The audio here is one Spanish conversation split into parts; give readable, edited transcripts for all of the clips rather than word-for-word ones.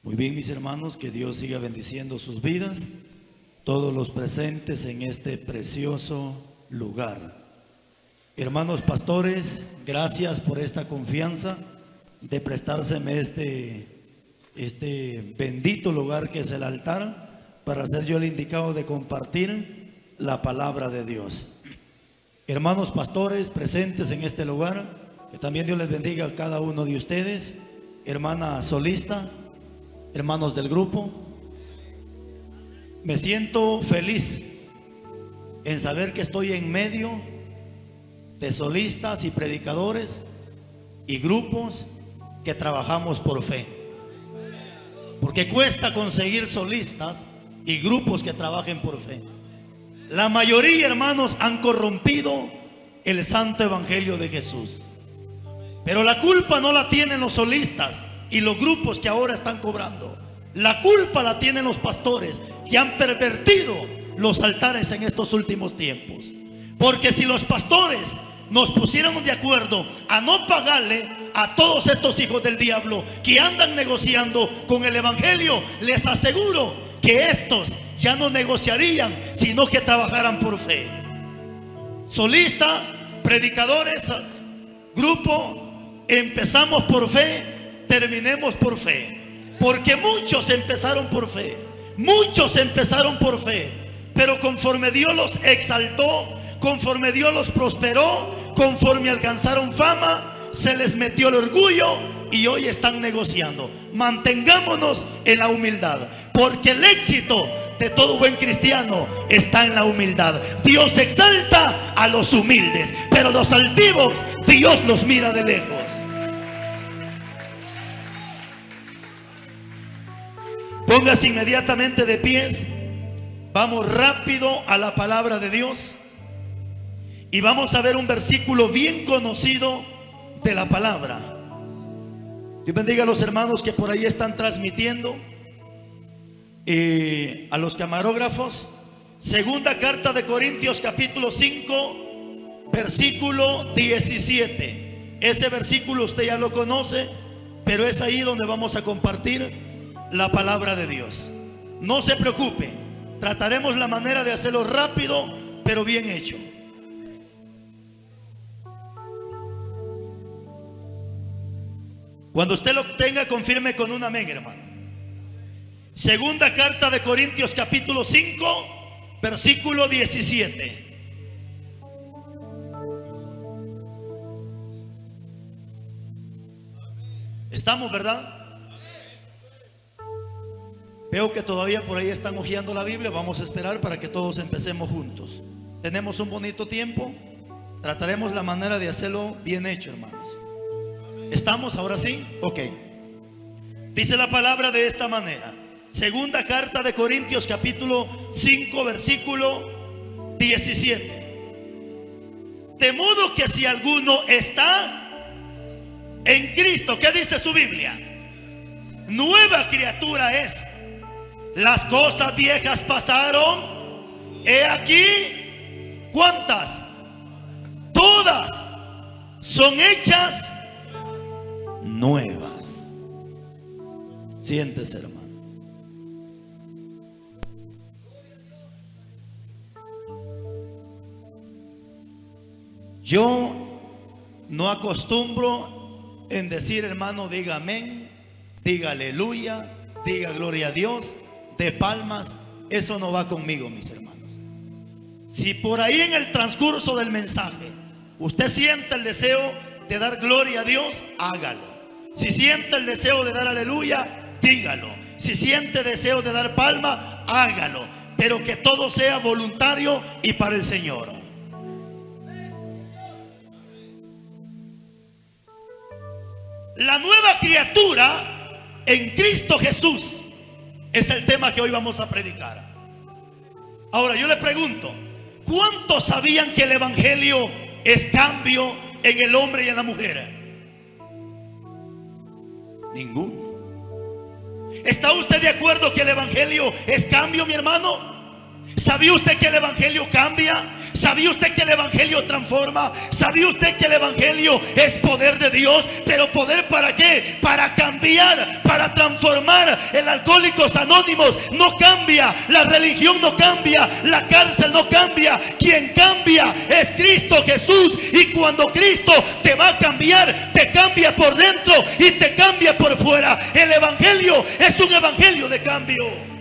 Muy bien, mis hermanos, que Dios siga bendiciendo sus vidas, todos los presentes en este precioso lugar. Hermanos pastores, gracias por esta confianza de prestárseme este bendito lugar que es el altar, para ser yo el indicado de compartir la palabra de Dios. Hermanos pastores presentes en este lugar, que también Dios les bendiga a cada uno de ustedes. Hermana solista, hermanos del grupo, me siento feliz en saber que estoy en medio de solistas y predicadores y grupos que trabajamos por fe, porque cuesta conseguir solistas y grupos que trabajen por fe. La mayoría, hermanos, han corrompido el santo evangelio de Jesús, pero la culpa no la tienen los solistas y los grupos que ahora están cobrando. La culpa la tienen los pastores que han pervertido los altares en estos últimos tiempos. Porque si los pastores nos pusiéramos de acuerdo a no pagarle a todos estos hijos del diablo que andan negociando con el evangelio, les aseguro que estos ya no negociarían, sino que trabajaran por fe. Solista, predicadores, grupo, empezamos por fe, terminemos por fe. Porque muchos empezaron por fe, muchos empezaron por fe, pero conforme Dios los exaltó, conforme Dios los prosperó, conforme alcanzaron fama, se les metió el orgullo y hoy están negociando. Mantengámonos en la humildad, porque el éxito de todo buen cristiano está en la humildad. Dios exalta a los humildes, pero los altivos Dios los mira de lejos. Póngase inmediatamente de pies. Vamos rápido a la palabra de Dios y vamos a ver un versículo bien conocido de la palabra. Dios bendiga a los hermanos que por ahí están transmitiendo, a los camarógrafos. Segunda carta de Corintios capítulo 5 versículo 17. Ese versículo usted ya lo conoce, pero es ahí donde vamos a compartir la palabra de Dios. No se preocupe, trataremos la manera de hacerlo rápido, pero bien hecho. Cuando usted lo tenga, confirme con un amén, hermano. Segunda carta de Corintios capítulo 5 versículo 17. ¿Estamos, verdad? Veo que todavía por ahí están hojeando la Biblia. Vamos a esperar para que todos empecemos juntos. Tenemos un bonito tiempo. Trataremos la manera de hacerlo bien hecho, hermanos. ¿Estamos ahora sí? Ok. Dice la palabra de esta manera. Segunda carta de Corintios capítulo 5 versículo 17. De modo que si alguno está en Cristo, ¿qué dice su Biblia? Nueva criatura es. Las cosas viejas pasaron, he aquí, ¿cuántas? Todas son hechas nuevas. Siéntese, hermano. Yo no acostumbro en decir, hermano, diga amén, diga aleluya, diga gloria a Dios, de palmas. Eso no va conmigo, mis hermanos. Si por ahí en el transcurso del mensaje usted siente el deseo de dar gloria a Dios, hágalo. Si siente el deseo de dar aleluya, dígalo. Si siente deseo de dar palma, hágalo. Pero que todo sea voluntario y para el Señor. La nueva criatura en Cristo Jesús es el tema que hoy vamos a predicar. Ahora yo le pregunto, ¿cuántos sabían que el evangelio es cambio en el hombre y en la mujer? Ninguno. ¿Está usted de acuerdo que el evangelio es cambio, mi hermano? ¿Sabía usted que el evangelio cambia? ¿Sabía usted que el evangelio transforma? ¿Sabía usted que el evangelio es poder de Dios? Pero poder ¿para qué? Para cambiar, para transformar. El Alcohólicos Anónimos no cambia, la religión no cambia, la cárcel no cambia. Quien cambia es Cristo Jesús. Y cuando Cristo te va a cambiar, te cambia por dentro y te cambia por fuera. El evangelio es un evangelio de cambio.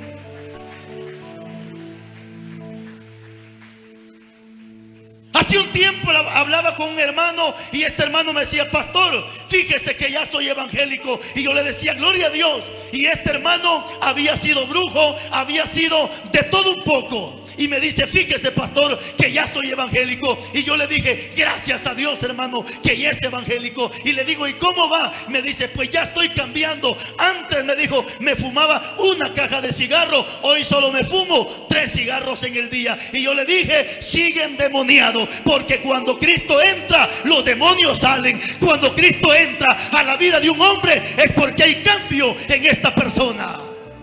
Hace un tiempo hablaba con un hermano y este hermano me decía: pastor, fíjese que ya soy evangélico. Y yo le decía: gloria a Dios. Y este hermano había sido brujo, había sido de todo un poco. Y me dice: fíjese, pastor, que ya soy evangélico. Y yo le dije: gracias a Dios, hermano, que ya es evangélico. Y le digo: ¿y cómo va? Me dice: pues ya estoy cambiando. Antes, me dijo, me fumaba una caja de cigarro, hoy solo me fumo 3 cigarros en el día. Y yo le dije: sigue endemoniado, porque cuando Cristo entra, los demonios salen. Cuando Cristo entra a la vida de un hombre, es porque hay cambio en esta persona.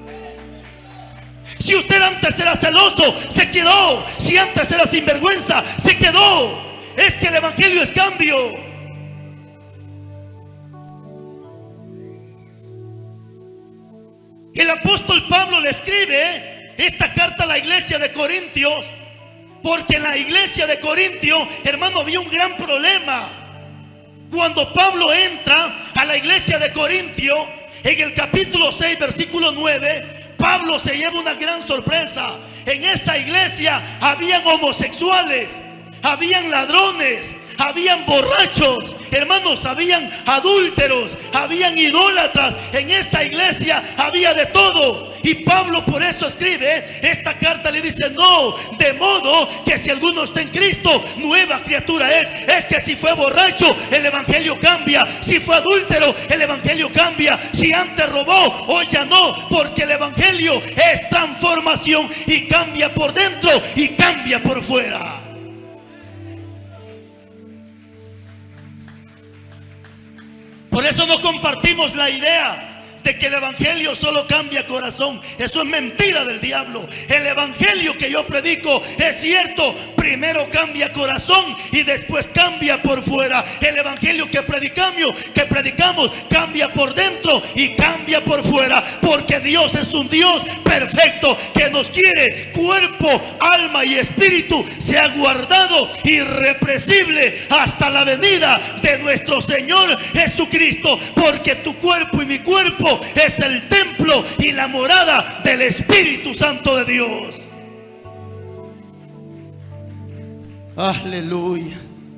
Si usted antes era celoso, se quedó. Si antes era sinvergüenza, se quedó. Es que el evangelio es cambio. El apóstol Pablo le escribe esta carta a la iglesia de Corintios, porque en la iglesia de Corintios, hermano, había un gran problema. Cuando Pablo entra a la iglesia de Corintios, en el capítulo 6, versículo 9, Pablo se lleva una gran sorpresa. En esa iglesia habían homosexuales, habían ladrones, habían borrachos, hermanos, habían adúlteros, habían idólatras. En esa iglesia había de todo. Y Pablo por eso escribe esta carta, le dice: no, de modo que si alguno está en Cristo, nueva criatura es. Es que si fue borracho, el evangelio cambia. Si fue adúltero, el evangelio cambia. Si antes robó, hoy ya no, porque el evangelio es transformación y cambia por dentro y cambia por fuera. Por eso no compartimos la idea de que el evangelio solo cambia corazón. Eso es mentira del diablo. El evangelio que yo predico es cierto. Primero cambia corazón y después cambia por fuera. El evangelio que predicamos cambia por dentro y cambia por fuera, porque Dios es un Dios perfecto que nos quiere cuerpo, alma y espíritu sea guardado irrepresible hasta la venida de nuestro Señor Jesucristo, porque tu cuerpo y mi cuerpo es el templo y la morada del Espíritu Santo de Dios. Aleluya.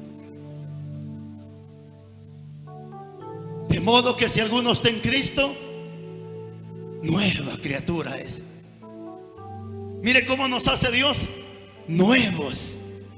De modo que si alguno está en Cristo, nueva criatura es. Mire cómo nos hace Dios nuevos.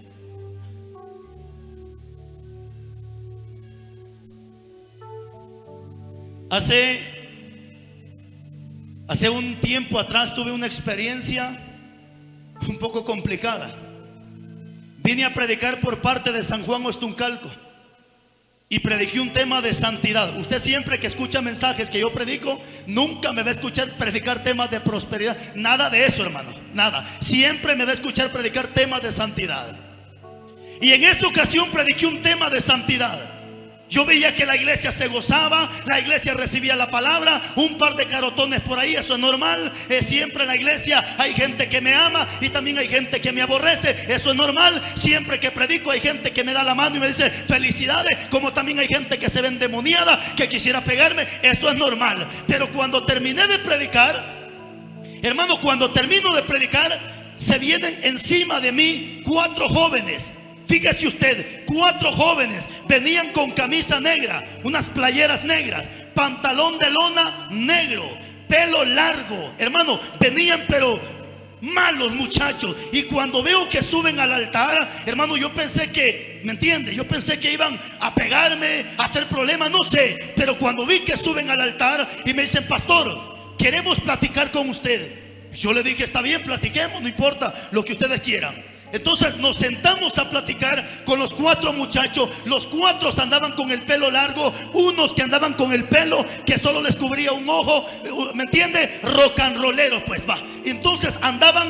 Hace un tiempo atrás tuve una experiencia un poco complicada. Vine a predicar por parte de San Juan Ostuncalco y prediqué un tema de santidad. Usted siempre que escucha mensajes que yo predico, nunca me va a escuchar predicar temas de prosperidad. Nada de eso, hermano, nada. Siempre me va a escuchar predicar temas de santidad. Y en esta ocasión prediqué un tema de santidad. Yo veía que la iglesia se gozaba, la iglesia recibía la palabra, un par de carotones por ahí, eso es normal. Siempre en la iglesia hay gente que me ama y también hay gente que me aborrece, eso es normal. Siempre que predico hay gente que me da la mano y me dice felicidades, como también hay gente que se ve endemoniada, que quisiera pegarme, eso es normal. Pero cuando terminé de predicar, hermano, cuando termino de predicar, se vienen encima de mí 4 jóvenes. Fíjese usted, 4 jóvenes venían con camisa negra, unas playeras negras, pantalón de lona negro, pelo largo. Hermano, venían pero malos muchachos. Y cuando veo que suben al altar, hermano, yo pensé que, ¿me entiende? Yo pensé que iban a pegarme, a hacer problemas, no sé. Pero cuando vi que suben al altar y me dicen: pastor, queremos platicar con usted. Yo le dije: está bien, platiquemos, no importa lo que ustedes quieran. Entonces nos sentamos a platicar con los 4 muchachos. Los 4 andaban con el pelo largo, unos que andaban con el pelo que solo les cubría un ojo, ¿me entiende? Rock and rolleros, pues va. Entonces andaban bien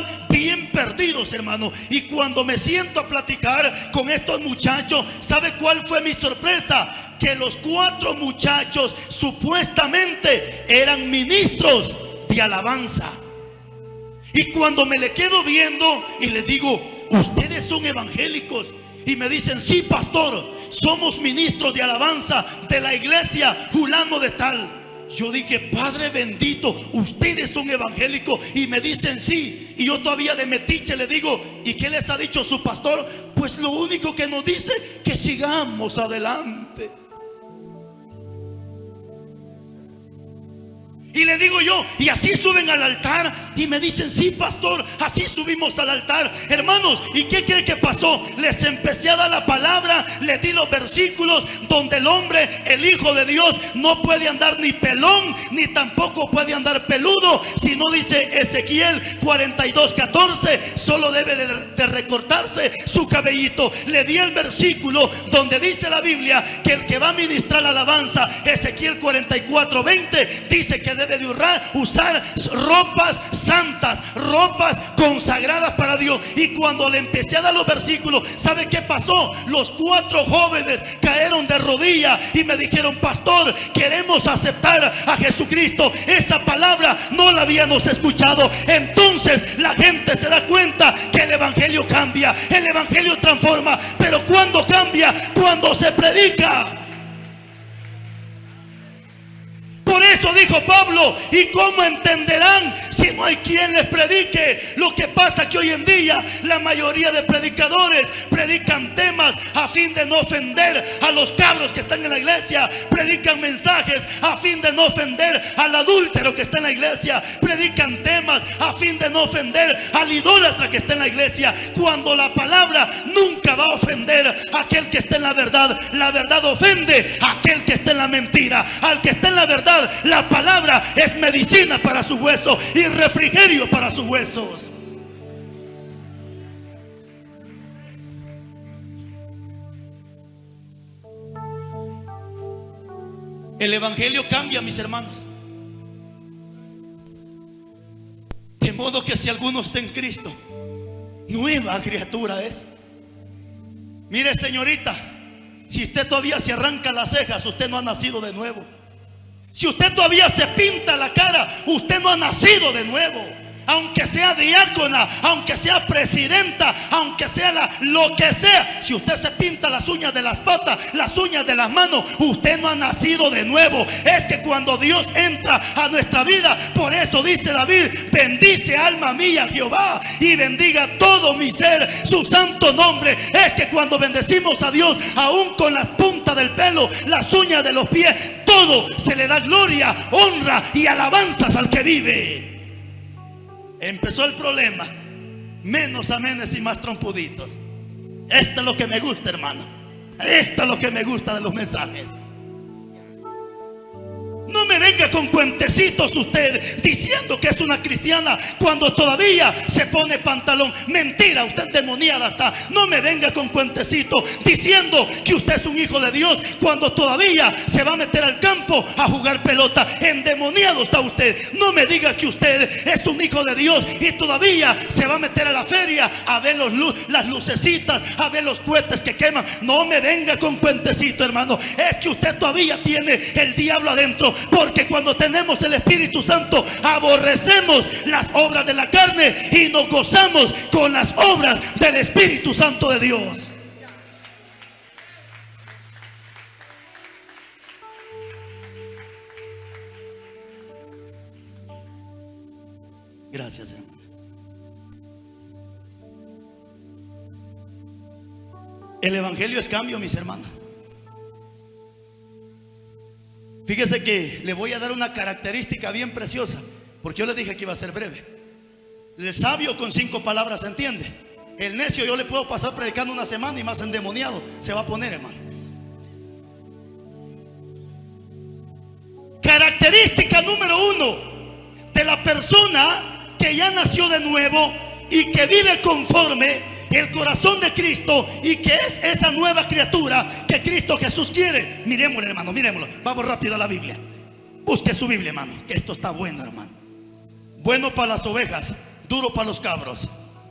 bien perdidos, hermano. Y cuando me siento a platicar con estos muchachos, ¿sabe cuál fue mi sorpresa? Que los 4 muchachos supuestamente eran ministros de alabanza. Y cuando me le quedo viendo y les digo, ¿ustedes son evangélicos? Y me dicen, sí, pastor, somos ministros de alabanza de la iglesia fulano de tal. Yo dije, Padre bendito, ustedes son evangélicos. Y me dicen sí. Y yo todavía de metiche le digo, ¿y qué les ha dicho su pastor? Pues lo único que nos dice, que sigamos adelante. Y le digo yo, ¿y así suben al altar? Y me dicen, sí, pastor, así subimos al altar. Hermanos, ¿y qué cree que pasó? Les empecé a dar la palabra, les di los versículos donde el hombre, el Hijo de Dios, no puede andar ni pelón, ni tampoco puede andar peludo. Si no, dice Ezequiel 42:14, solo debe de recortarse su cabellito. Le di el versículo donde dice la Biblia que el que va a ministrar la alabanza, Ezequiel 44:20, dice que debe de usar ropas santas, ropas consagradas para Dios. Y cuando le empecé a dar los versículos, ¿sabe qué pasó? Los 4 jóvenes cayeron de rodillas y me dijeron, pastor, queremos aceptar a Jesucristo. Esa palabra no la habíamos escuchado. Entonces la gente se da cuenta que el evangelio cambia, el evangelio transforma. Pero ¿cuándo cambia? Cuando se predica. Por eso dijo Pablo, ¿y cómo entenderán si no hay quien les predique? Lo que pasa que hoy en día la mayoría de predicadores predican temas a fin de no ofender a los cabros que están en la iglesia. Predican mensajes a fin de no ofender al adúltero que está en la iglesia. Predican temas a fin de no ofender al idólatra que está en la iglesia. Cuando la palabra nunca va a ofender a aquel que está en la verdad. La verdad ofende a aquel que está en la mentira. Al que está en la verdad, la palabra es medicina para sus huesos y refrigerio para sus huesos. El evangelio cambia, mis hermanos. De modo que si alguno está en Cristo, nueva criatura es. Mire, señorita, si usted todavía se arranca las cejas, usted no ha nacido de nuevo. Si usted todavía se pinta la cara, usted no ha nacido de nuevo. Aunque sea diácona, aunque sea presidenta, aunque sea lo que sea, si usted se pinta las uñas de las patas, las uñas de las manos, usted no ha nacido de nuevo. Es que cuando Dios entra a nuestra vida, por eso dice David, bendice alma mía Jehová y bendiga todo mi ser su santo nombre. Es que cuando bendecimos a Dios, aún con la punta del pelo, las uñas de los pies, todo se le da gloria, honra y alabanzas al que vive. Empezó el problema. Menos amenes y más trompuditos. Esto es lo que me gusta, hermano. Esto es lo que me gusta de los mensajes. No me venga con cuentecitos usted diciendo que es una cristiana cuando todavía se pone pantalón. Mentira, usted endemoniada está. No me venga con cuentecitos diciendo que usted es un hijo de Dios cuando todavía se va a meter al campo a jugar pelota. Endemoniado está usted. No me diga que usted es un hijo de Dios y todavía se va a meter a la feria a ver las lucecitas, a ver los cohetes que queman. No me venga con cuentecitos, hermano. Es que usted todavía tiene el diablo adentro. Porque cuando tenemos el Espíritu Santo, aborrecemos las obras de la carne y nos gozamos con las obras del Espíritu Santo de Dios. Gracias, hermano. El evangelio es cambio, mis hermanos. Fíjese que le voy a dar una característica bien preciosa, porque yo le dije que iba a ser breve. El sabio con 5 palabras entiende. El necio yo le puedo pasar predicando una semana y más endemoniado se va a poner, hermano. Característica número 1 de la persona que ya nació de nuevo y que vive conforme el corazón de Cristo y que es esa nueva criatura que Cristo Jesús quiere. Miremoslo, hermano, miremoslo. Vamos rápido a la Biblia. Busque su Biblia, hermano, que esto está bueno, hermano. Bueno para las ovejas, duro para los cabros.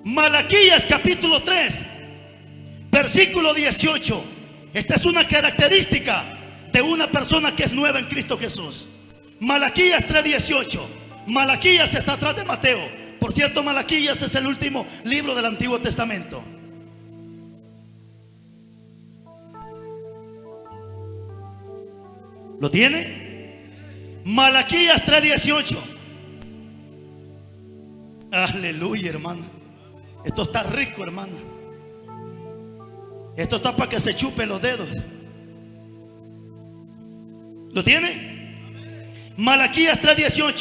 Malaquías capítulo 3, versículo 18. Esta es una característica de una persona que es nueva en Cristo Jesús. Malaquías 3:18. Malaquías está atrás de Mateo. Por cierto, Malaquías es el último libro del Antiguo Testamento. ¿Lo tiene? Malaquías 3:18. Aleluya, hermano. Esto está rico, hermano. Esto está para que se chupe los dedos. ¿Lo tiene? Malaquías 3:18.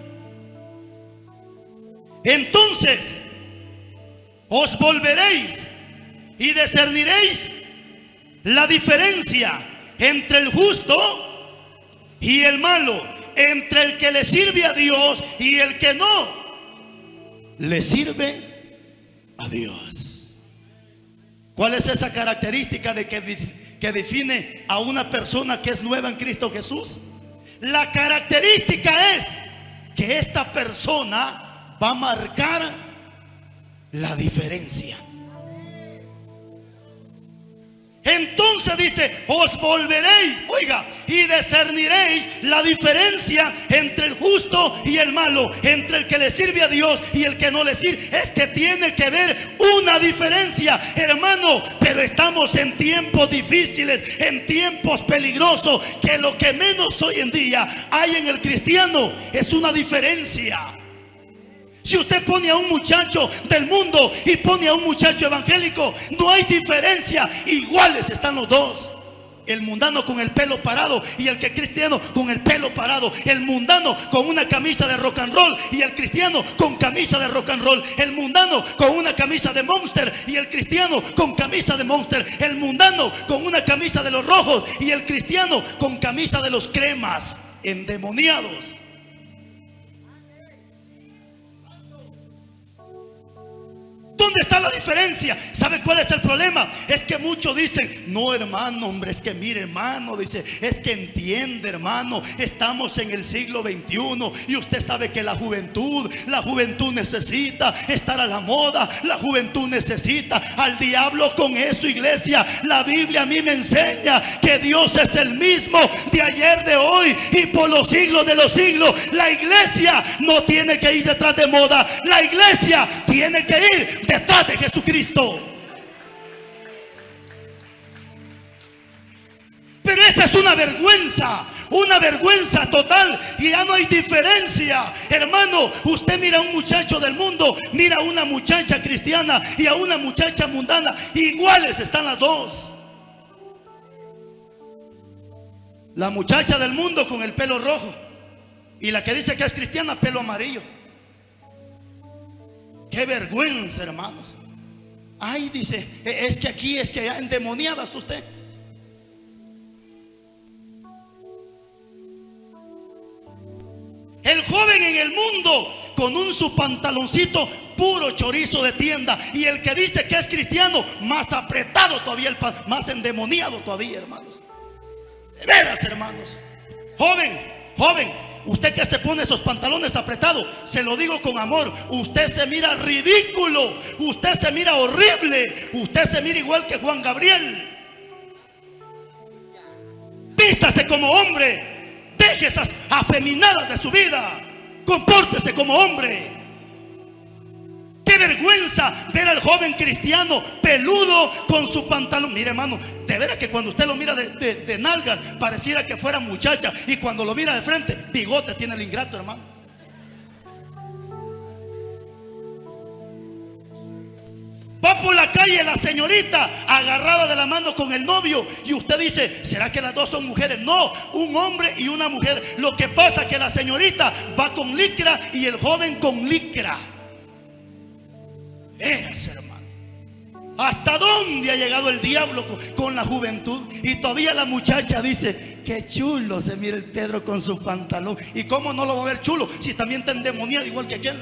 Entonces os volveréis y discerniréis la diferencia entre el justo y el malo, entre el que le sirve a Dios y el que no le sirve a Dios. ¿Cuál es esa característica de que define a una persona que es nueva en Cristo Jesús? La característica es que esta persona va a marcar la diferencia. Entonces dice, os volveréis, oiga, y discerniréis la diferencia entre el justo y el malo, entre el que le sirve a Dios y el que no le sirve. Es que tiene que haber una diferencia, hermano. Pero estamos en tiempos difíciles, en tiempos peligrosos, que lo que menos hoy en día hay en el cristiano es una diferencia. Si usted pone a un muchacho del mundo y pone a un muchacho evangélico, no hay diferencia, iguales están los dos. El mundano con el pelo parado y el que cristiano con el pelo parado. El mundano con una camisa de rock and roll y el cristiano con camisa de rock and roll. El mundano con una camisa de Monster y el cristiano con camisa de Monster. El mundano con una camisa de los rojos y el cristiano con camisa de los cremas. Endemoniados. ¿Dónde está la diferencia? ¿Sabe cuál es el problema? Es que muchos dicen, no, hermano, hombre, es que mire, hermano, dice, es que entiende, hermano, estamos en el siglo XXI y usted sabe que la juventud necesita estar a la moda, la juventud necesita al diablo con eso, iglesia. La Biblia a mí me enseña que Dios es el mismo de ayer, de hoy y por los siglos de los siglos. La iglesia no tiene que ir detrás de moda, la iglesia tiene que ir detrás de Jesucristo. Pero esa es una vergüenza total, y ya no hay diferencia, hermano. Usted mira a un muchacho del mundo, mira a una muchacha cristiana y a una muchacha mundana, iguales están las dos. La muchacha del mundo con el pelo rojo y la que dice que es cristiana, pelo amarillo. Qué vergüenza, hermanos. Ay, dice, es que aquí, es que allá, endemoniada está usted. El joven en el mundo con un su pantaloncito puro chorizo de tienda, y el que dice que es cristiano, más apretado todavía, más endemoniado todavía, hermanos. De veras, hermanos. Joven, usted que se pone esos pantalones apretados, se lo digo con amor, usted se mira ridículo, usted se mira horrible, usted se mira igual que Juan Gabriel. Vístase como hombre, deje esas afeminadas de su vida, compórtese como hombre. Qué vergüenza ver al joven cristiano peludo con su pantalón. Mire, hermano, de veras que cuando usted lo mira de nalgas, pareciera que fuera muchacha, y cuando lo mira de frente, bigote tiene el ingrato, hermano. Va por la calle la señorita agarrada de la mano con el novio, y usted dice, ¿será que las dos son mujeres? No, un hombre y una mujer. Lo que pasa es que la señorita va con licra y el joven con licra. Eres, hermano, ¿hasta dónde ha llegado el diablo con la juventud? Y todavía la muchacha dice, qué chulo se mira el Pedro con su pantalón. ¿Y cómo no lo va a ver chulo si también está endemoniado igual que aquel?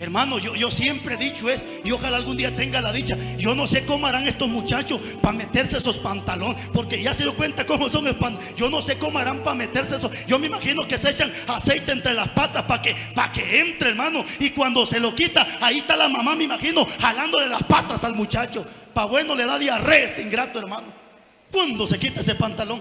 Hermano, yo siempre he dicho eso, y ojalá algún día tenga la dicha. Yo no sé cómo harán estos muchachos para meterse esos pantalones, porque ya se dio cuenta cómo son el yo no sé cómo harán para meterse eso. Yo me imagino que se echan aceite entre las patas para que entre, hermano. Y cuando se lo quita, ahí está la mamá, me imagino, jalándole las patas al muchacho. Pa' bueno le da diarrea este ingrato, hermano, cuando se quita ese pantalón.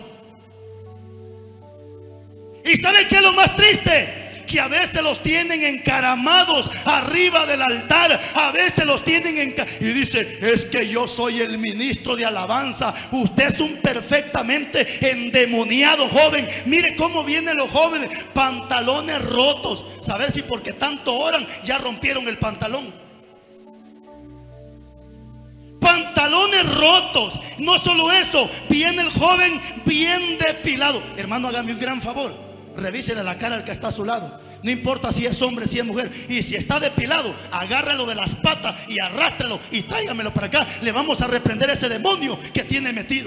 ¿Y sabe qué es lo más triste? Que a veces los tienen encaramados arriba del altar. A veces los tienen y dice: es que yo soy el ministro de alabanza. Usted es un perfectamente endemoniado joven. Mire cómo vienen los jóvenes, pantalones rotos. Saber si porque tanto oran ya rompieron el pantalón. Pantalones rotos. No solo eso, viene el joven bien depilado. Hermano, hágame un gran favor, revísele la cara al que está a su lado. No importa si es hombre, si es mujer. Y si está depilado, agárralo de las patas y arrástralo y tráigamelo para acá. Le vamos a reprender ese demonio que tiene metido.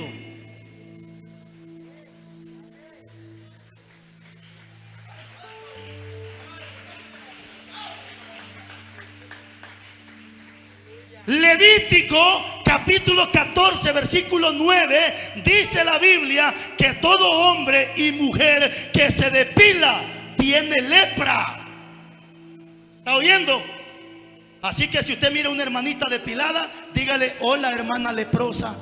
Levítico capítulo 14 versículo 9 dice la Biblia que todo hombre y mujer que se depila tiene lepra. ¿Está oyendo? Así que si usted mira a una hermanita depilada, dígale: hola, hermana leprosa.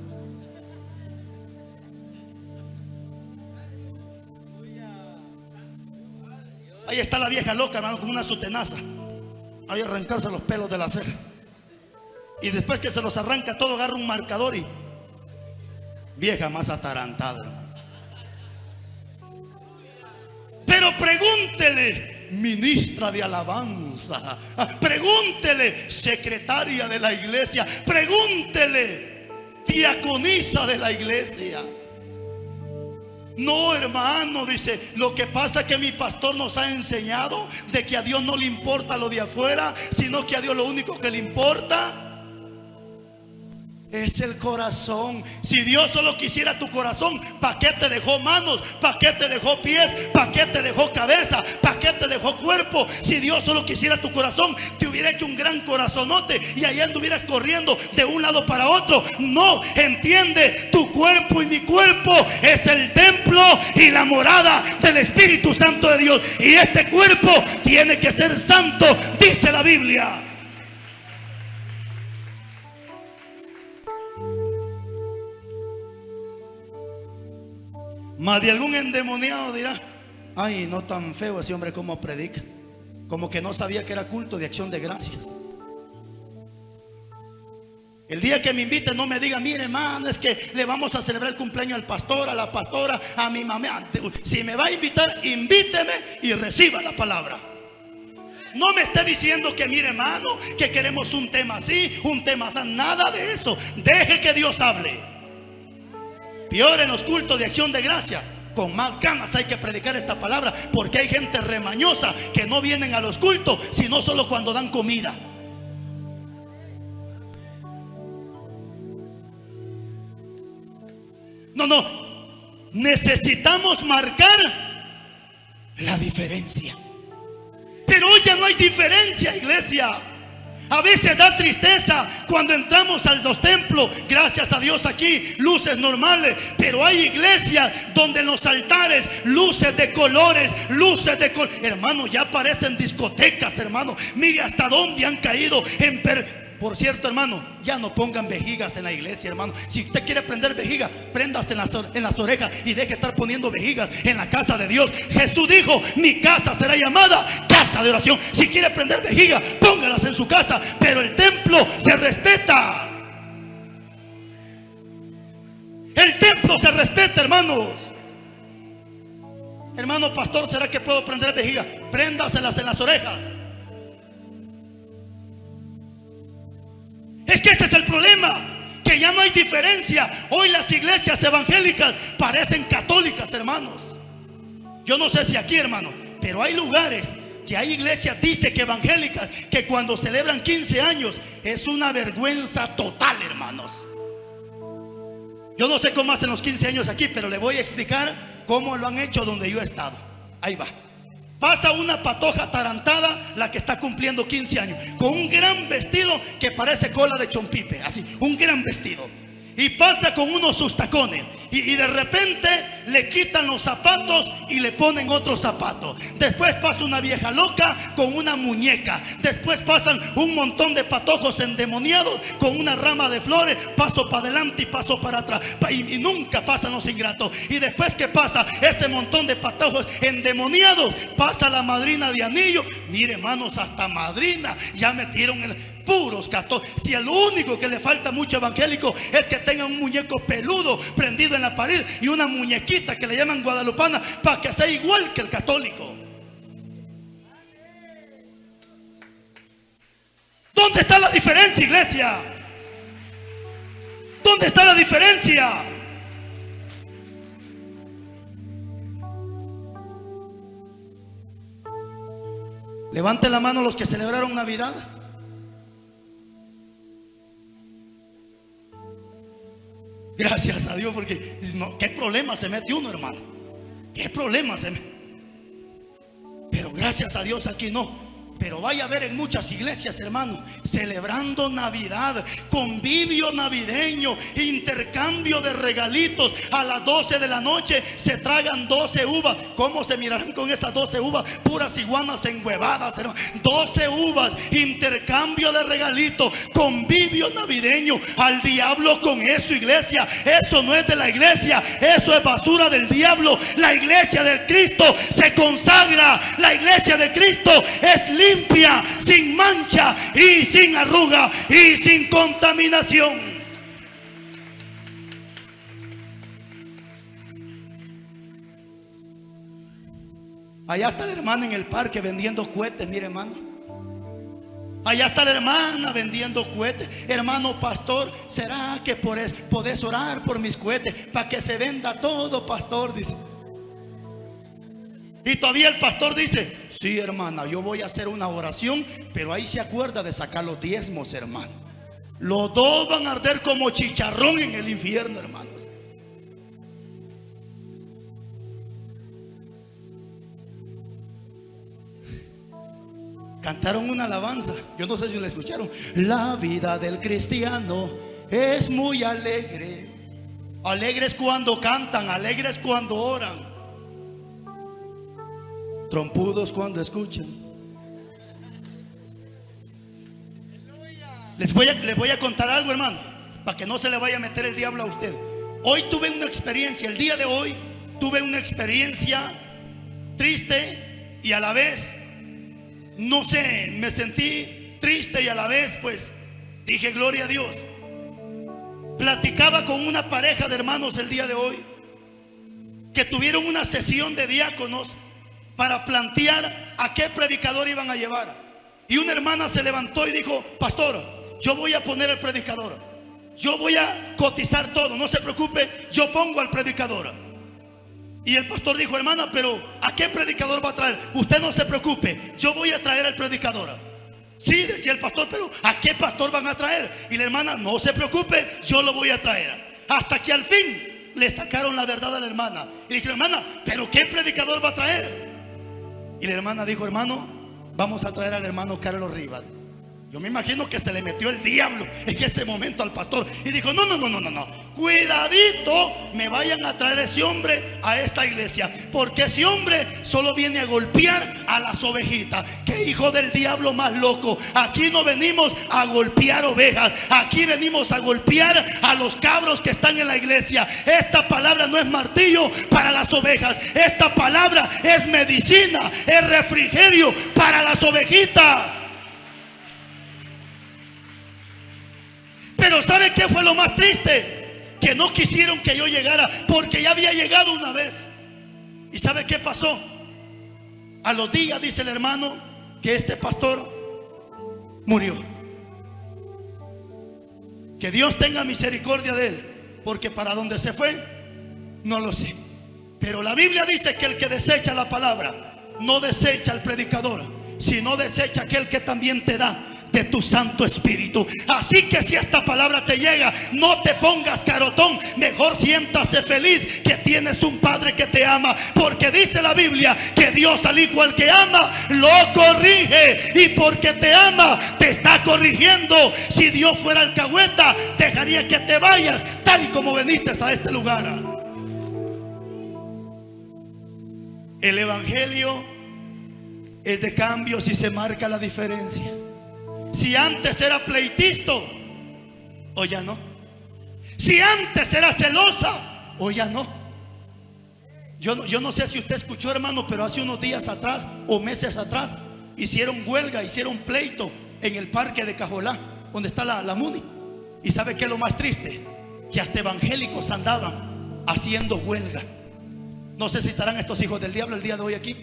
Ahí está la vieja loca, hermano, con una sutenaza. Ahí arrancarse los pelos de la ceja. Y después que se los arranca todo, agarra un marcador y vieja más atarantada, hermano. Pero pregúntele, ministra de alabanza, pregúntele, secretaria de la iglesia, pregúntele, diaconisa de la iglesia. No, hermano, dice: lo que pasa es que mi pastor nos ha enseñado de que a Dios no le importa lo de afuera, sino que a Dios lo único que le importa es el corazón. Si Dios solo quisiera tu corazón, ¿para qué te dejó manos? ¿Para qué te dejó pies? ¿Para qué te dejó cabeza? ¿Para qué te dejó cuerpo? Si Dios solo quisiera tu corazón, te hubiera hecho un gran corazonote y ahí anduvieras corriendo de un lado para otro. No, entiende, tu cuerpo y mi cuerpo es el templo y la morada del Espíritu Santo de Dios. Y este cuerpo tiene que ser santo, dice la Biblia. Más de algún endemoniado dirá: ay, no tan feo ese hombre como predica. Como que no sabía que era culto de acción de gracias. El día que me invite, no me diga: mire, hermano, es que le vamos a celebrar el cumpleaños al pastor, a la pastora, a mi mamá. Si me va a invitar, invíteme y reciba la palabra. No me esté diciendo que, mire, hermano, que queremos un tema así, un tema así. Nada de eso. Deje que Dios hable. Peor en los cultos de acción de gracia, con más ganas hay que predicar esta palabra, porque hay gente remañosa que no vienen a los cultos sino solo cuando dan comida. No, necesitamos marcar la diferencia. Pero hoy ya no hay diferencia, iglesia. A veces da tristeza cuando entramos a los templos. Gracias a Dios aquí luces normales, pero hay iglesias donde en los altares luces de colores, hermano, ya parecen discotecas, hermano. Mire hasta dónde han caído en Por cierto, hermano, ya no pongan vejigas en la iglesia, hermano. Si usted quiere prender vejiga, préndase en las orejas y deje de estar poniendo vejigas en la casa de Dios. Jesús dijo: mi casa será llamada casa de oración. Si quiere prender vejiga, póngalas en su casa, pero el templo se respeta. El templo se respeta, hermanos. Hermano pastor, ¿será que puedo prender vejiga? Préndaselas en las orejas. Es que ese es el problema, que ya no hay diferencia. Hoy las iglesias evangélicas parecen católicas, hermanos. Yo no sé si aquí, hermano, pero hay lugares que hay iglesias, dice que evangélicas, que cuando celebran 15 años es una vergüenza total, hermanos. Yo no sé cómo hacen los 15 años aquí, pero le voy a explicar cómo lo han hecho donde yo he estado. Ahí va. Pasa una patoja atarantada, la que está cumpliendo 15 años, con un gran vestido que parece cola de chompipe, así, un gran vestido. Y pasa con unos sus tacones y de repente le quitan los zapatos y le ponen otros zapatos. Después pasa una vieja loca con una muñeca. Después pasan un montón de patojos endemoniados con una rama de flores. Paso para adelante y paso para atrás y nunca pasan los ingratos. Y después que pasa ese montón de patojos endemoniados, pasa la madrina de anillo. Mire, hermanos, hasta madrina ya metieron el... Puros católicos. Si el único que le falta mucho evangélico es que tenga un muñeco peludo prendido en la pared y una muñequita que le llaman guadalupana para que sea igual que el católico. ¿Dónde está la diferencia, iglesia? ¿Dónde está la diferencia? Levante la mano los que celebraron Navidad. Gracias a Dios, porque no, qué problema se mete uno, hermano. Qué problema se mete. Pero gracias a Dios aquí no. Pero vaya a ver en muchas iglesias, hermano, celebrando Navidad, convivio navideño, intercambio de regalitos. A las 12 de la noche se tragan 12 uvas. ¿Cómo se mirarán con esas 12 uvas? Puras iguanas enhuevadas, hermano. 12 uvas, intercambio de regalitos, convivio navideño. Al diablo con eso, iglesia. Eso no es de la iglesia, eso es basura del diablo. La iglesia de Cristo se consagra. La iglesia de Cristo es limpia, sin mancha y sin arruga y sin contaminación. Allá está la hermana en el parque vendiendo cohetes, mire, hermano. Allá está la hermana vendiendo cohetes. Hermano pastor, ¿será que podés orar por mis cohetes para que se venda todo, pastor? Dice. Y todavía el pastor dice: sí, hermana, yo voy a hacer una oración, pero ahí se acuerda de sacar los diezmos, hermano. Los dos van a arder como chicharrón en el infierno, hermanos. Cantaron una alabanza, yo no sé si la escucharon. La vida del cristiano es muy alegre. Alegres cuando cantan, alegres cuando oran, trompudos cuando escuchan. Les voy a contar algo, hermano, para que no se le vaya a meter el diablo a usted. Hoy tuve una experiencia, el día de hoy tuve una experiencia triste y a la vez, no sé, me sentí triste y a la vez pues dije gloria a Dios. Platicaba con una pareja de hermanos el día de hoy que tuvieron una sesión de diáconos para plantear a qué predicador iban a llevar. Y una hermana se levantó y dijo: pastor, yo voy a poner el predicador, yo voy a cotizar todo, no se preocupe, yo pongo al predicador. Y el pastor dijo: hermana, pero ¿a qué predicador va a traer? Usted no se preocupe, yo voy a traer al predicador. Sí, decía el pastor, pero ¿a qué pastor van a traer? Y la hermana: no se preocupe, yo lo voy a traer. Hasta que al fin le sacaron la verdad a la hermana. Y dijo: hermana, pero ¿qué predicador va a traer? Y la hermana dijo: hermano, vamos a traer al hermano Carlos Rivas. Yo me imagino que se le metió el diablo en ese momento al pastor y dijo: no, cuidadito, me vayan a traer ese hombre a esta iglesia, porque ese hombre solo viene a golpear a las ovejitas. Qué hijo del diablo más loco. Aquí no venimos a golpear ovejas, aquí venimos a golpear a los cabros que están en la iglesia. Esta palabra no es martillo para las ovejas, esta palabra es medicina, es refrigerio para las ovejitas. Pero ¿sabe qué fue lo más triste? Que no quisieron que yo llegara, porque ya había llegado una vez. ¿Y sabe qué pasó? A los días dice el hermano que este pastor murió. Que Dios tenga misericordia de él, porque para dónde se fue no lo sé. Pero la Biblia dice que el que desecha la palabra no desecha al predicador, sino desecha aquel que también te da de tu Santo Espíritu. Así que si esta palabra te llega, no te pongas carotón, mejor siéntase feliz que tienes un Padre que te ama, porque dice la Biblia que Dios, al igual que ama, lo corrige, y porque te ama te está corrigiendo. Si Dios fuera alcahueta, dejaría que te vayas tal y como veniste a este lugar. El evangelio es de cambios y se marca la diferencia. Si antes era pleitista, hoy ya no. Si antes era celosa, hoy ya no. Yo no sé si usted escuchó, hermano, pero hace unos días atrás o meses atrás hicieron huelga, hicieron pleito en el parque de Cajolá, donde está la Muni. ¿Y sabe qué es lo más triste? Que hasta evangélicos andaban haciendo huelga. No sé si estarán estos hijos del diablo el día de hoy aquí.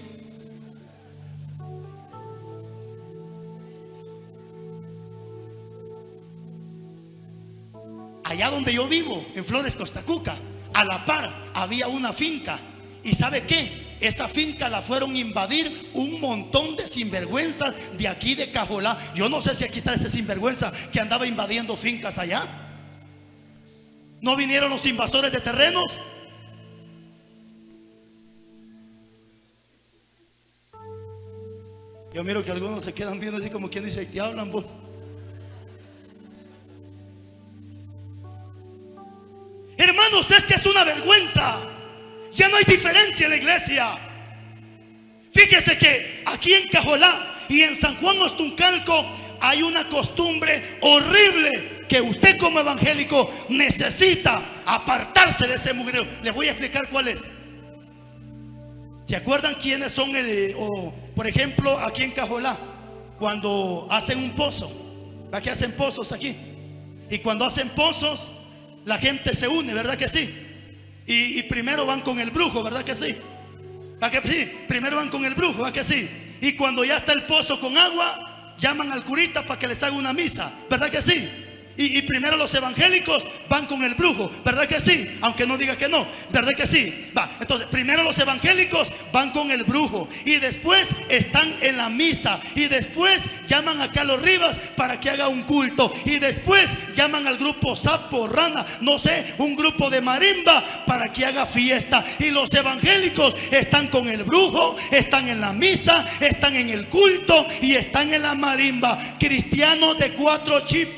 Allá donde yo vivo, en Flores, Costa Cuca, a la par había una finca. ¿Y sabe qué? Esa finca la fueron a invadir un montón de sinvergüenzas de aquí de Cajolá. Yo no sé si aquí está ese sinvergüenza que andaba invadiendo fincas allá. ¿No vinieron los invasores de terrenos? Yo miro que algunos se quedan viendo así como quien dice: ¿qué hablan vos? Hermanos, es que es una vergüenza. Ya no hay diferencia en la iglesia. Fíjese que aquí en Cajolá y en San Juan Ostuncalco hay una costumbre horrible que usted como evangélico necesita apartarse de ese mugrero. Les voy a explicar cuál es. ¿Se acuerdan quiénes son por ejemplo, aquí en Cajolá, cuando hacen un pozo? ¿Para qué hacen pozos aquí? Y cuando hacen pozos, la gente se une, ¿verdad que sí? Y primero van con el brujo, ¿verdad que sí? ¿Para qué sí? Primero van con el brujo, ¿verdad que sí? Y cuando ya está el pozo con agua, llaman al curita para que les haga una misa, ¿verdad que sí? Y primero los evangélicos van con el brujo, ¿verdad que sí? Aunque no diga que no, ¿verdad que sí? Va, entonces primero los evangélicos van con el brujo, y después están en la misa, y después llaman a Carlos Rivas para que haga un culto, y después llaman al grupo Sapo, Rana, no sé, un grupo de marimba para que haga fiesta. Y los evangélicos están con el brujo, están en la misa, están en el culto y están en la marimba. Cristianos de 4 chips.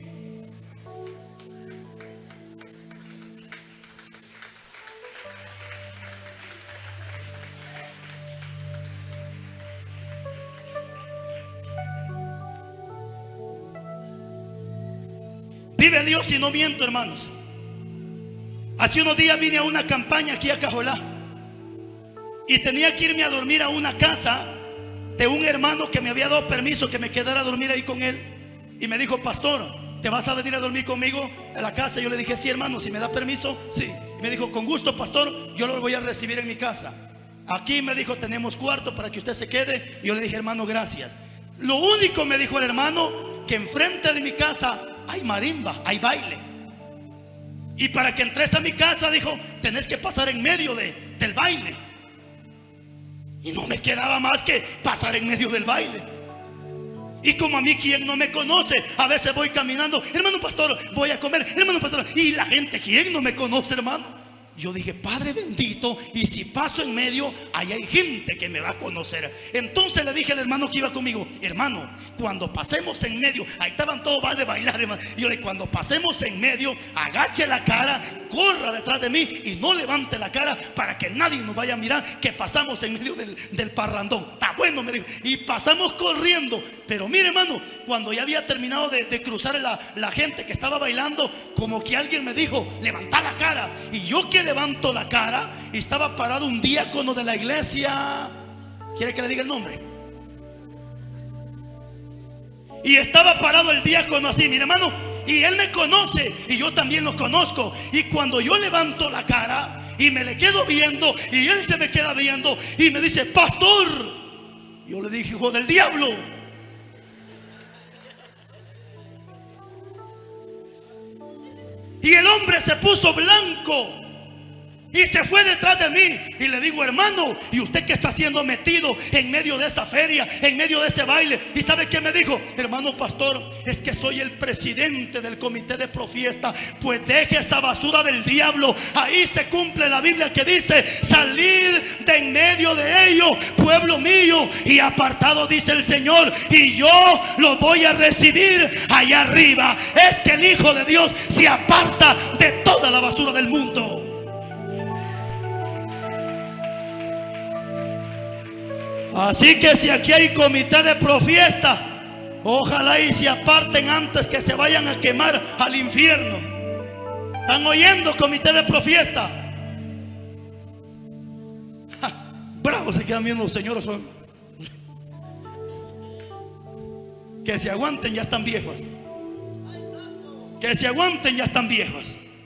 Vive Dios y no miento, hermanos. Hace unos días vine a una campaña aquí a Cajolá y tenía que irme a dormir a una casa de un hermano que me había dado permiso que me quedara a dormir ahí con él. Y me dijo: pastor, ¿te vas a venir a dormir conmigo a la casa? Yo le dije: sí, hermano, si me da permiso, sí. Y me dijo: con gusto, pastor, yo lo voy a recibir en mi casa. Aquí, me dijo, tenemos cuarto para que usted se quede. Y yo le dije: hermano, gracias. Lo único, me dijo el hermano, que enfrente de mi casa hay marimba, hay baile. Y para que entres a mi casa, dijo, tenés que pasar en medio del baile. Y no me quedaba más que pasar en medio del baile. Y como a mí, quien no me conoce, a veces voy caminando: hermano pastor, voy a comer, hermano pastor. Y la gente, ¿quién no me conoce, hermano? Yo dije: Padre bendito, y si paso en medio, ahí hay gente que me va a conocer. Entonces le dije al hermano que iba conmigo: hermano, cuando pasemos en medio, ahí estaban todos, va de bailar, hermano. Y yo le dije: cuando pasemos en medio, agache la cara, corra detrás de mí y no levante la cara para que nadie nos vaya a mirar que pasamos en medio del parrandón. Está bueno, me dijo. Y pasamos corriendo. Pero mire, hermano, cuando ya había terminado de cruzar la gente que estaba bailando, como que alguien me dijo: levanta la cara. Y yo que levanto la cara, y estaba parado un diácono de la iglesia. ¿Quiere que le diga el nombre? Y estaba parado el diácono así, mire, hermano, y él me conoce y yo también lo conozco. Y cuando yo levanto la cara y me le quedo viendo, y él se me queda viendo y me dice: pastor. Yo le dije: hijo del diablo. Y el hombre se puso blanco. Y se fue detrás de mí. Y le digo: hermano, ¿y usted qué está siendo metido en medio de esa feria, en medio de ese baile? ¿Y sabe qué me dijo? Hermano pastor, es que soy el presidente del comité de Profiesta. Pues deje esa basura del diablo. Ahí se cumple la Biblia que dice: salid de en medio de ellos, pueblo mío, y apartado, dice el Señor, y yo los voy a recibir allá arriba. Es que el Hijo de Dios se aparta de toda la basura del mundo. Así que si aquí hay comité de Profiesta, ojalá y se aparten antes que se vayan a quemar al infierno. ¿Están oyendo, comité de Profiesta? Bravo se quedan viendo los señores. Que se aguanten, ya están viejos. Que se aguanten, ya están viejos.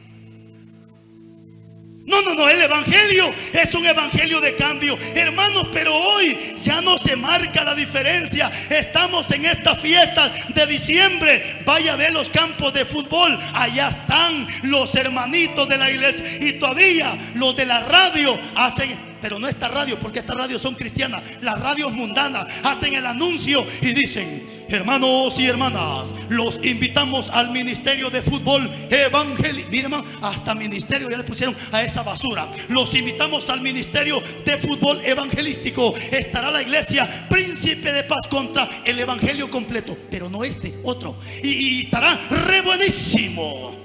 No, el evangelio es un evangelio de cambio, hermanos. Pero hoy ya no se marca la diferencia. Estamos en estas fiestas de diciembre. Vaya a ver los campos de fútbol. Allá están los hermanitos de la iglesia. Y todavía los de la radio hacen, pero no esta radio, porque estas radios son cristianas, las radios mundanas, hacen el anuncio y dicen: hermanos y hermanas, los invitamos al ministerio de fútbol evangélico. Mira, hermano, hasta ministerio ya le pusieron a esa basura. Los invitamos al ministerio de fútbol evangelístico. Estará la iglesia Príncipe de Paz contra el evangelio completo, pero no este, otro. Y estará re buenísimo.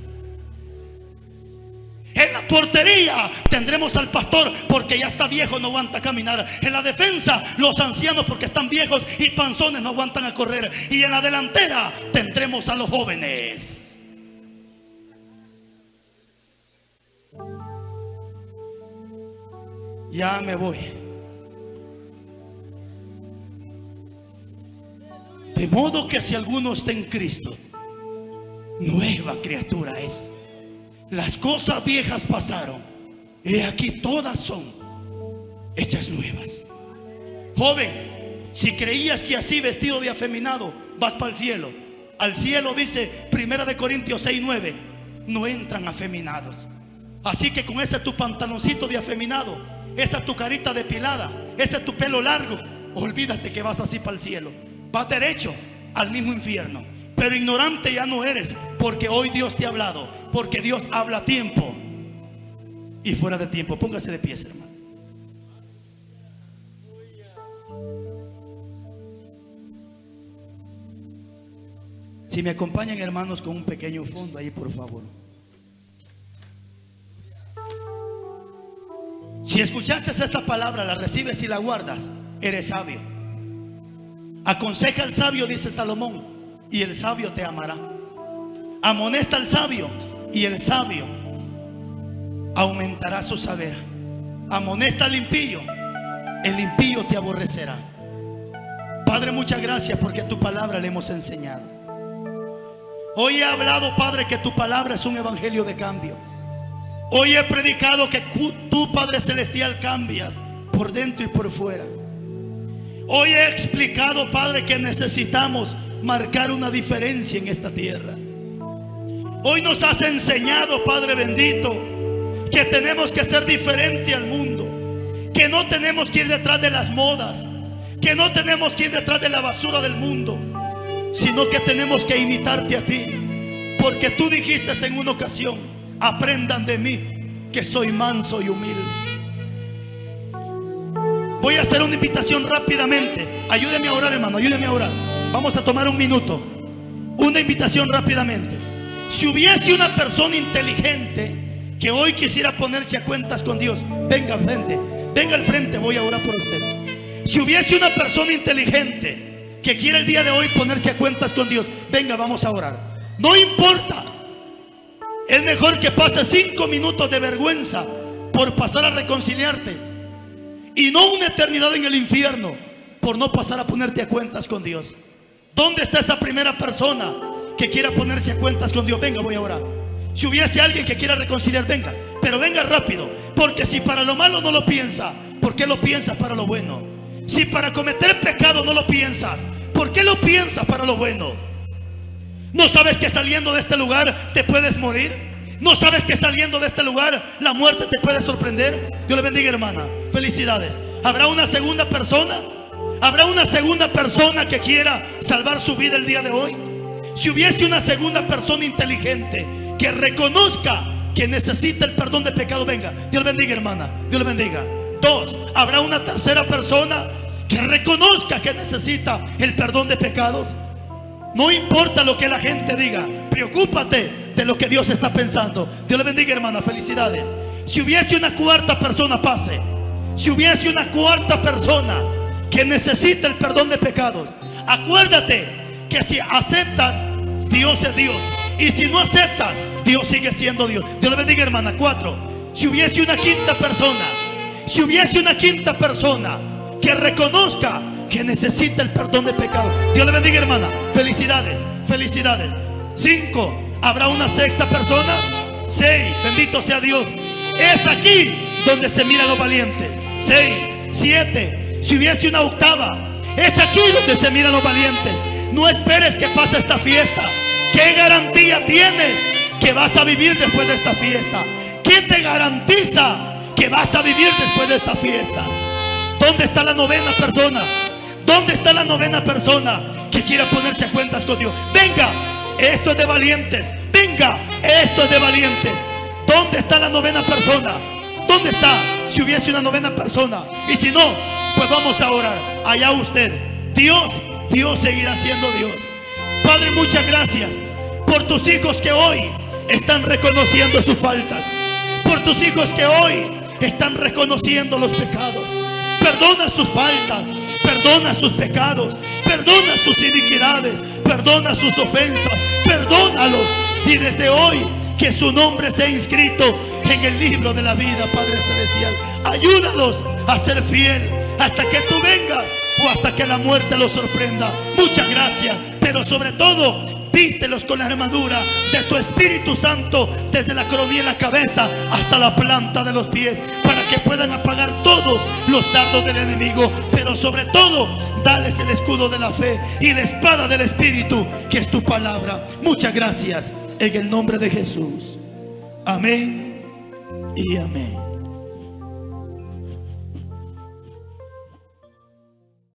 En la portería tendremos al pastor, porque ya está viejo, no aguanta caminar. En la defensa, los ancianos, porque están viejos y panzones, no aguantan a correr. Y en la delantera tendremos a los jóvenes. Ya me voy. De modo que si alguno está en Cristo, nueva criatura es. Las cosas viejas pasaron, y aquí todas son hechas nuevas. Joven, si creías que así vestido de afeminado vas para el cielo, al cielo, dice 1 Corintios 6:9, no entran afeminados. Así que con ese tu pantaloncito de afeminado, esa tu carita depilada, ese tu pelo largo, olvídate que vas así para el cielo. Vas derecho al mismo infierno. Pero ignorante ya no eres, porque hoy Dios te ha hablado, porque Dios habla a tiempo y fuera de tiempo. Póngase de pies, hermano. Si me acompañan, hermanos, con un pequeño fondo ahí, por favor. Si escuchaste esta palabra, la recibes y la guardas, eres sabio. Aconseja al sabio, dice Salomón, y el sabio te amará. Amonesta al sabio, y el sabio aumentará su saber. Amonesta al impío, el impío te aborrecerá. Padre, muchas gracias porque tu palabra le hemos enseñado. Hoy he hablado, Padre, que tu palabra es un evangelio de cambio. Hoy he predicado que tú, Padre Celestial, cambias por dentro y por fuera. Hoy he explicado, Padre, que necesitamos marcar una diferencia en esta tierra. Hoy nos has enseñado, Padre bendito, que tenemos que ser diferente al mundo, que no tenemos que ir detrás de las modas, que no tenemos que ir detrás de la basura del mundo, sino que tenemos que imitarte a ti, porque tú dijiste en una ocasión: aprendan de mí, que soy manso y humilde. Voy a hacer una invitación rápidamente. Ayúdeme a orar, hermano, ayúdeme a orar. Vamos a tomar un minuto. Una invitación rápidamente. Si hubiese una persona inteligente que hoy quisiera ponerse a cuentas con Dios, venga al frente. Venga al frente, voy a orar por usted. Si hubiese una persona inteligente que quiera el día de hoy ponerse a cuentas con Dios, venga, vamos a orar. No importa. Es mejor que pases 5 minutos de vergüenza por pasar a reconciliarte, y no una eternidad en el infierno por no pasar a ponerte a cuentas con Dios. ¿Dónde está esa primera persona que quiera ponerse a cuentas con Dios? Venga, voy a orar. Si hubiese alguien que quiera reconciliar, venga, pero venga rápido, porque si para lo malo no lo piensa, ¿por qué lo piensas para lo bueno? Si para cometer pecado no lo piensas, ¿por qué lo piensas para lo bueno? ¿No sabes que saliendo de este lugar te puedes morir? No sabes que saliendo de este lugar la muerte te puede sorprender. Dios le bendiga, hermana. Felicidades. Habrá una segunda persona. Habrá una segunda persona que quiera salvar su vida el día de hoy. Si hubiese una segunda persona inteligente que reconozca que necesita el perdón de pecado, venga. Dios le bendiga, hermana. Dios le bendiga. 2. Habrá una tercera persona que reconozca que necesita el perdón de pecados. No importa lo que la gente diga, preocúpate de lo que Dios está pensando. Dios le bendiga, hermana. Felicidades. Si hubiese una cuarta persona, pase. Si hubiese una cuarta persona que necesita el perdón de pecados, acuérdate que si aceptas, Dios es Dios. Y si no aceptas, Dios sigue siendo Dios. Dios le bendiga, hermana. 4. Si hubiese una quinta persona, si hubiese una quinta persona que reconozca que necesita el perdón de pecado, Dios le bendiga, hermana. Felicidades, felicidades. 5. Habrá una sexta persona. 6. Bendito sea Dios. Es aquí donde se miran los valientes. 6. 7. Si hubiese una octava, es aquí donde se miran los valientes. No esperes que pase esta fiesta. ¿Qué garantía tienes que vas a vivir después de esta fiesta? ¿Quién te garantiza que vas a vivir después de esta fiesta? ¿Dónde está la novena persona? ¿Dónde está la novena persona que quiera ponerse a cuentas con Dios? Venga, esto es de valientes. Venga, esto es de valientes. ¿Dónde está la novena persona? ¿Dónde está? Si hubiese una novena persona. Y si no, pues vamos a orar. Allá usted. Dios seguirá siendo Dios. Padre, muchas gracias por tus hijos que hoy están reconociendo sus faltas, por tus hijos que hoy están reconociendo los pecados. Perdona sus faltas, perdona sus pecados, perdona sus iniquidades, perdona sus ofensas, perdónalos. Y desde hoy que su nombre sea inscrito en el libro de la vida, Padre Celestial. Ayúdalos a ser fiel hasta que tú vengas o hasta que la muerte los sorprenda. Muchas gracias, pero sobre todo vístelos con la armadura de tu Espíritu Santo, desde la coronilla de la cabeza hasta la planta de los pies, para que puedan apagar todos los dardos del enemigo. Pero sobre todo, dales el escudo de la fe y la espada del Espíritu, que es tu palabra. Muchas gracias, en el nombre de Jesús. Amén y amén.